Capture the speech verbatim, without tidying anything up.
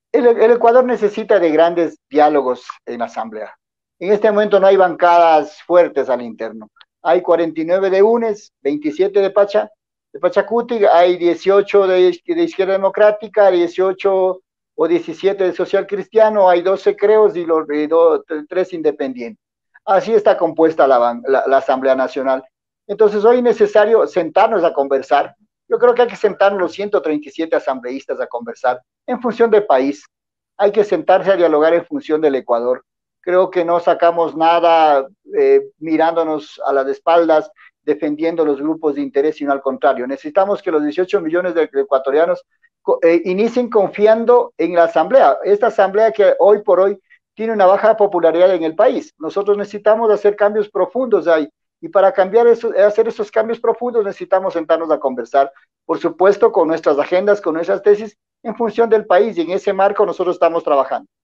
El, el Ecuador necesita de grandes diálogos en la Asamblea. En este momento no hay bancadas fuertes al interno. Hay cuarenta y nueve de UNES, veintisiete de Pacha, de Pachacuti, hay dieciocho de, de Izquierda Democrática, dieciocho o diecisiete de Social Cristiano, hay doce creos y, los, y do, tres independientes. Así está compuesta la, la, la Asamblea Nacional. Entonces hoy es necesario sentarnos a conversar. Yo creo que hay que sentarnos los ciento treinta y siete asambleístas a conversar en función del país. Hay que sentarse a dialogar en función del Ecuador. Creo que no sacamos nada eh, mirándonos a las espaldas, defendiendo los grupos de interés, sino al contrario. Necesitamos que los dieciocho millones de ecuatorianos eh, inicien confiando en la Asamblea. Esta Asamblea que hoy por hoy tiene una baja popularidad en el país. Nosotros necesitamos hacer cambios profundos ahí. Y para cambiar eso, hacer esos cambios profundos necesitamos sentarnos a conversar, por supuesto, con nuestras agendas, con nuestras tesis, en función del país, y en ese marco nosotros estamos trabajando.